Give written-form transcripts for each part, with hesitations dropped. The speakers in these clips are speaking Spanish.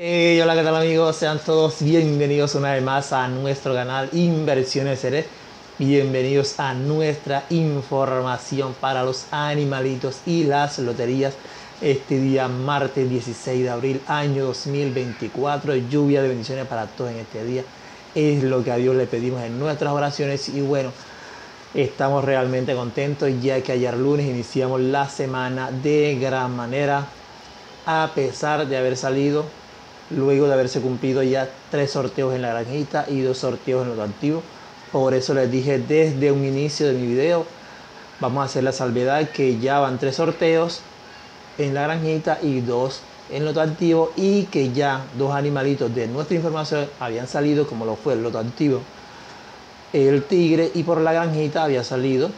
Hey, hola, ¿qué tal amigos? Sean todos bienvenidos una vez más a nuestro canal Inversiones Ceres. Bienvenidos a nuestra información para los animalitos y las loterías. Este día, martes 16 de abril, año 2024. Lluvia de bendiciones para todos en este día. Es lo que a Dios le pedimos en nuestras oraciones. Y bueno, estamos realmente contentos ya que ayer lunes iniciamos la semana de gran manera. A pesar de haber salido luego de haberse cumplido ya 3 sorteos en la granjita y 2 sorteos en los activos. Por eso les dije desde un inicio de mi video, vamos a hacer la salvedad que ya van 3 sorteos en la granjita y 2 en loto activo, y que ya 2 animalitos de nuestra información habían salido, como lo fue el loto activo el tigre, y por la granjita había salido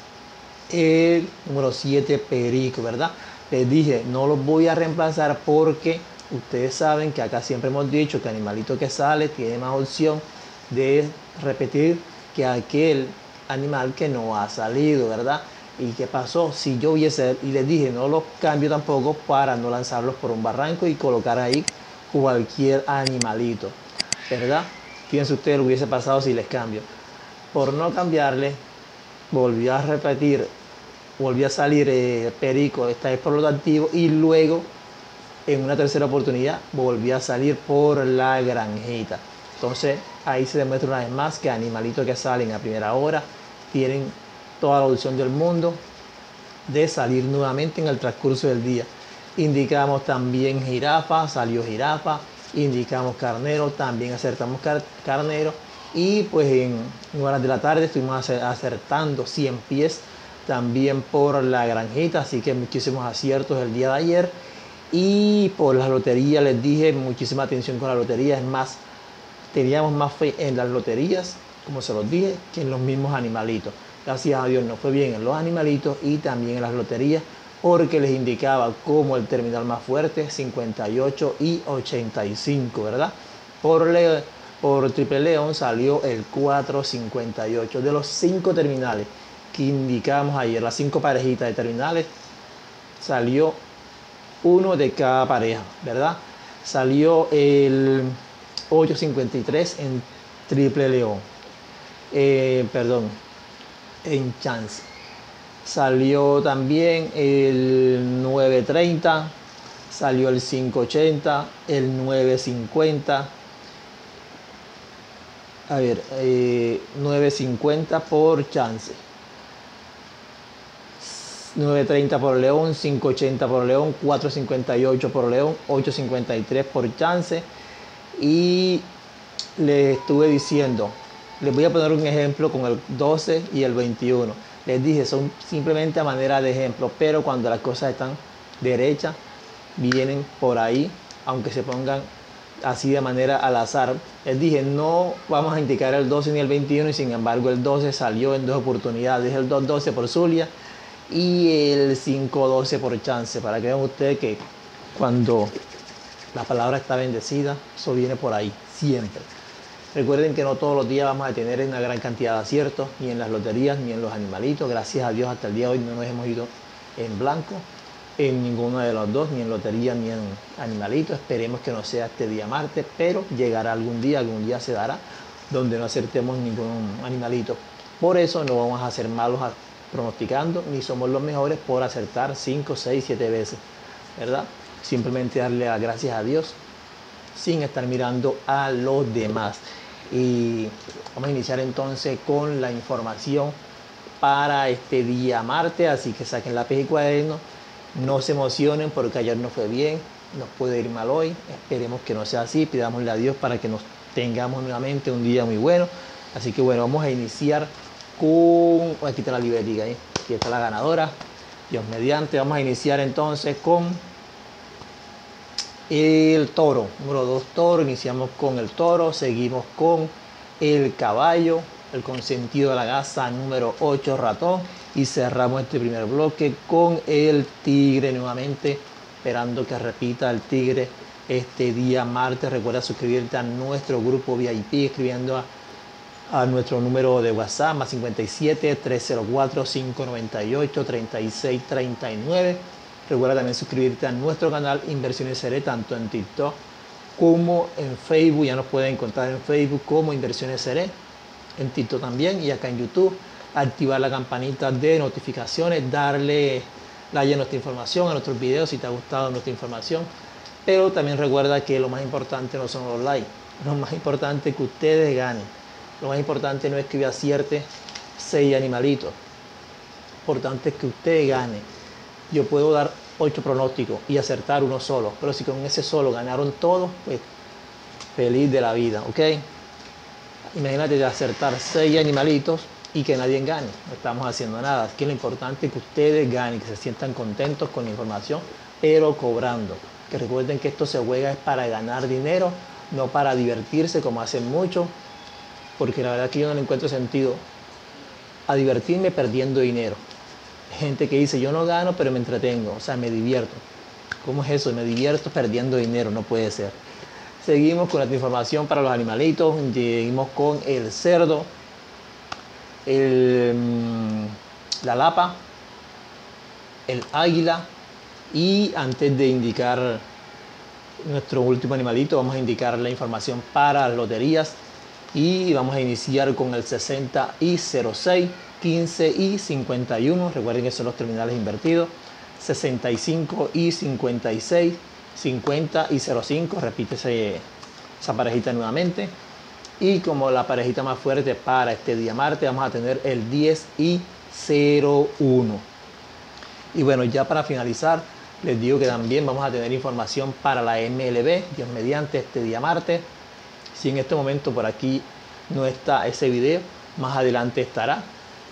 el número 7 perico, ¿verdad? Les dije, no los voy a reemplazar porque ustedes saben que acá siempre hemos dicho que animalito que sale tiene más opción de repetir que aquel animal que no ha salido, ¿verdad? ¿Y qué pasó? Si yo hubiese, y les dije, no los cambio tampoco para no lanzarlos por un barranco y colocar ahí cualquier animalito, ¿verdad? Fíjense ustedes lo que hubiese pasado si les cambio. Por no cambiarle, volví a repetir, volví a salir perico, esta vez por los activos, y luego en una tercera oportunidad volví a salir por la granjita. Entonces ahí se demuestra una vez más que animalitos que salen a primera hora tienen toda la opción del mundo de salir nuevamente en el transcurso del día. Indicamos también jirafa, salió jirafa. Indicamos carnero, también acertamos carnero. Y pues en horas de la tarde estuvimos acertando 100 pies también por la granjita, así que muchísimos aciertos el día de ayer. Y por las loterías les dije, muchísima atención con la lotería. Es más, teníamos más fe en las loterías, como se los dije, que en los mismos animalitos. Gracias a Dios nos fue bien en los animalitos y también en las loterías, porque les indicaba como el terminal más fuerte, 58 y 85, ¿verdad? Por Triple León salió el 458. De los 5 terminales que indicamos ayer, las 5 parejitas de terminales, salió uno de cada pareja, ¿verdad? Salió el 853 en Triple León, perdón, en Chance. Salió también el 930, salió el 580, el 950. A ver, 950 por Chance, 930 por León, 580 por León, 458 por León, 853 por Chance. Y les estuve diciendo, les voy a poner un ejemplo con el 12 y el 21. Les dije, son simplemente a manera de ejemplo, pero cuando las cosas están derechas, vienen por ahí, aunque se pongan así de manera al azar. Les dije, no vamos a indicar el 12 ni el 21, y sin embargo el 12 salió en 2 oportunidades, el 212 por Zulia y el 512 por Chance, para que vean ustedes que cuando la palabra está bendecida, eso viene por ahí, siempre. Recuerden que no todos los días vamos a tener una gran cantidad de aciertos, ni en las loterías, ni en los animalitos. Gracias a Dios hasta el día de hoy no nos hemos ido en blanco en ninguno de los dos, ni en lotería ni en animalitos. Esperemos que no sea este día martes, pero llegará algún día se dará, donde no acertemos ningún animalito. Por eso no vamos a ser malos pronosticando, ni somos los mejores por acertar 5, 6, 7 veces, ¿verdad? Simplemente darle las gracias a Dios sin estar mirando a los demás. Y vamos a iniciar entonces con la información para este día martes, así que saquen lápiz y cuaderno. No se emocionen porque ayer no fue bien, nos puede ir mal hoy, esperemos que no sea así, pidámosle a Dios para que nos tengamos nuevamente un día muy bueno. Así que bueno, vamos a iniciar con, aquí está la libretica, aquí está la ganadora, Dios mediante. Vamos a iniciar entonces con el toro, número 2 toro. Iniciamos con el toro, seguimos con el caballo, el consentido de la casa, número 8 ratón, y cerramos este primer bloque con el tigre nuevamente, esperando que repita el tigre este día martes. Recuerda suscribirte a nuestro grupo VIP escribiendo a nuestro número de WhatsApp más 57 304 598 36 39. Recuerda también suscribirte a nuestro canal Inversiones Ceres, tanto en TikTok como en Facebook, ya nos pueden encontrar en Facebook como Inversiones Seré, en TikTok también y acá en YouTube. Activar la campanita de notificaciones, darle like a nuestra información, a nuestros videos si te ha gustado nuestra información. Pero también recuerda que lo más importante no son los likes, lo más importante es que ustedes ganen. Lo más importante no es que yo acierte 6 animalitos, lo importante es que usted gane. Yo puedo dar 8 pronósticos y acertar uno solo, pero si con ese solo ganaron todos, pues feliz de la vida, ¿ok? Imagínate de acertar 6 animalitos y que nadie gane, no estamos haciendo nada. Aquí lo importante es que ustedes ganen, que se sientan contentos con la información, pero cobrando. Que recuerden que esto se juega es para ganar dinero, no para divertirse como hacen muchos, porque la verdad es que yo no le encuentro sentido a divertirme perdiendo dinero. Hay gente que dice, yo no gano, pero me entretengo, o sea, me divierto. ¿Cómo es eso? Me divierto perdiendo dinero, no puede ser. Seguimos con la información para los animalitos, seguimos con el cerdo, la lapa, el águila, y antes de indicar nuestro último animalito, vamos a indicar la información para las loterías y vamos a iniciar con el 60 y 06, 15 y 51, recuerden que son los terminales invertidos, 65 y 56, 50 y 05, repítese esa parejita nuevamente. Y como la parejita más fuerte para este día martes, vamos a tener el 10 y 01. Y bueno, ya para finalizar, les digo que también vamos a tener información para la MLB, Dios mediante, este día martes. Si en este momento por aquí no está ese video, más adelante estará.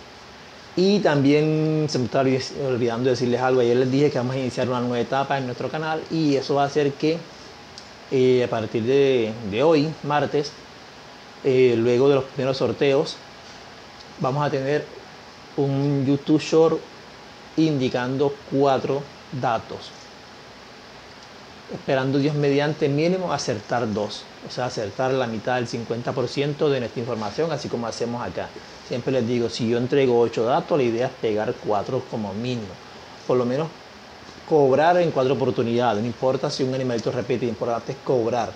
Y también se me está olvidando decirles algo. Ayer les dije que vamos a iniciar una nueva etapa en nuestro canal y eso va a hacer que a partir de hoy, martes, luego de los primeros sorteos, vamos a tener un YouTube Short indicando 4 datos, esperando Dios mediante mínimo acertar 2, o sea, acertar la mitad del 50% de nuestra información, así como hacemos acá. Siempre les digo, si yo entrego 8 datos, la idea es pegar 4 como mínimo, por lo menos cobrar en 4 oportunidades, no importa si un animalito repite, lo importante es cobrar,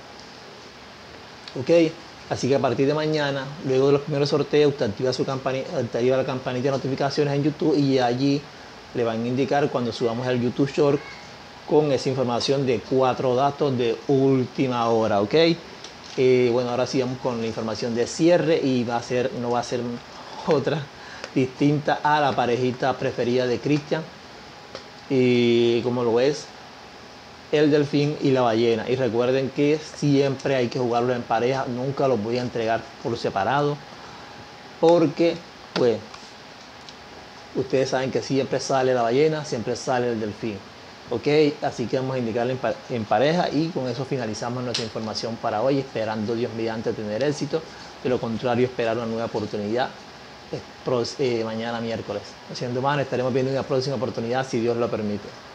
ok. Así que a partir de mañana, luego de los primeros sorteos, usted activa la campanita de notificaciones en YouTube y allí le van a indicar cuando subamos el YouTube Short con esa información de 4 datos de última hora, ¿ok? Bueno, ahora sí vamos con la información de cierre y no va a ser otra distinta a la parejita preferida de Cristian, y como lo es el delfín y la ballena. Y recuerden que siempre hay que jugarlo en pareja, nunca los voy a entregar por separado, porque pues ustedes saben que siempre sale la ballena, siempre sale el delfín, ok. Así que vamos a indicarlo en pareja y con eso finalizamos nuestra información para hoy, esperando Dios mediante tener éxito. De lo contrario, esperar una nueva oportunidad mañana miércoles. Haciendo más, estaremos viendo una próxima oportunidad si Dios lo permite.